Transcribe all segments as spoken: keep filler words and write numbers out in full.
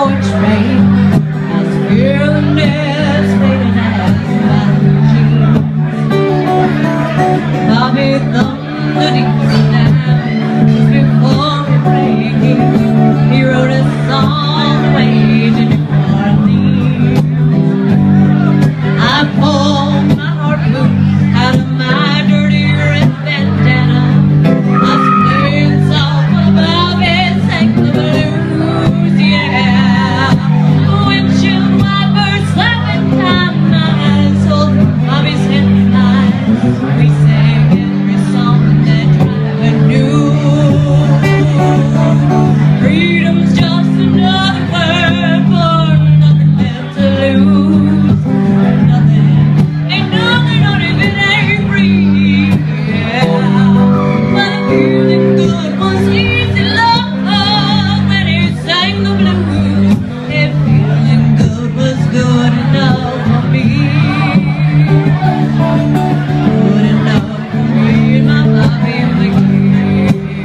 going train. I feel the nest fading as my jeans. Bobby thumbed the deep down just before we break it. He wrote a song way to New Orleans. I pulled my heart blue out of my dirty red bandana. I played a song about it, sang the blues, yeah. Windshield wipers slapping down my soul. Bobby's headlights, we sang every song that driver knew. Freedom's just another word for nothing left to lose. Nothing, ain't nothing, not if it ain't free, yeah. But feeling good was easy love when he sang the blues. If feeling good was good enough for me, good enough for me and my Bobby McGee.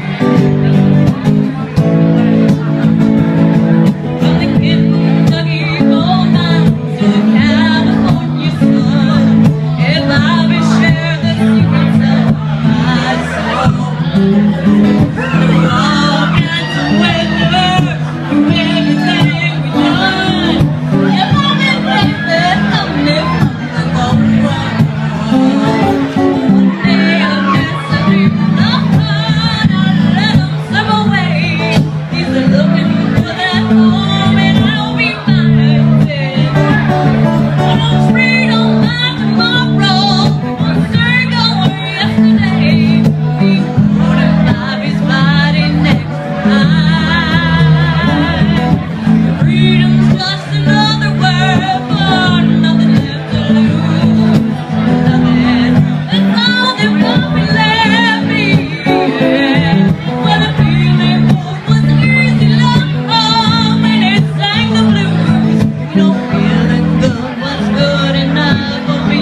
From the Kentucky gold mines to the California sun, if Bobby shared the secrets of my soul. All kinds of weather, through everything we done. If Bobby played that something from the gold run. One day the destiny not run, I let him slip away. He's looking for that home and I'll be mine. Almost free on my tomorrow, one string over yesterday. We put him Bobby's body next time. Freedom's just another word for nothing left to lose. Nothing, that's all that Bobby left me, yeah. Well, the feeling good was easy love when he sang the blues. You know, feeling good was good enough for me.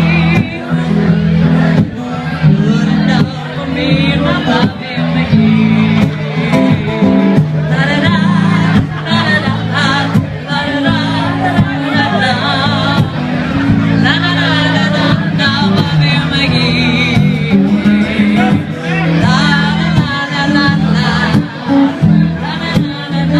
Good enough for me and my Bobby McGee. La da da, la da da, la da da, la da da, la da da, la da da, Bobby McGee. La la la la la, la da da da da,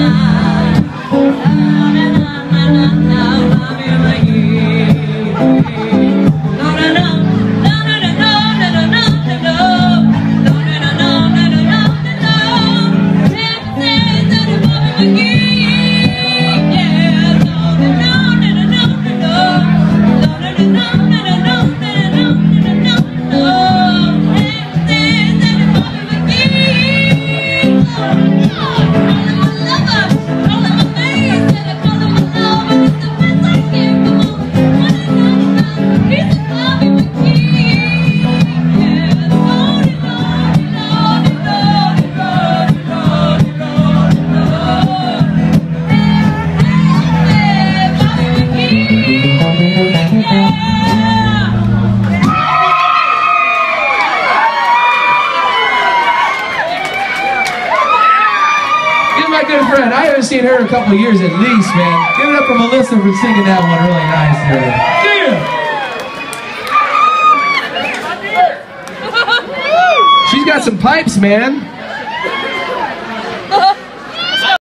la da da da da, Bobby McGee. La da da, la da da da, la da da da da, la da da da, la da da da da. Chances that Bobby McGee, yeah. La da da da da da da, la da da da da da, la da da da da da. Chances that Bobby McGee, oh God, calling my lover, calling my face, and I call him my lover. It's the best I can. Come on, what is all about? He's a Bobby McGee, yeah. The Lordy, Lordy, Lordy, Lordy, Lordy, Lordy, Lordy, Lordy. Hey, hey, Bobby McGee, yeah. Here's my good friend. I haven't seen her in a couple of years at least, man. Give it up for Melissa for singing that one really nice there. Yeah. She's got some pipes, man.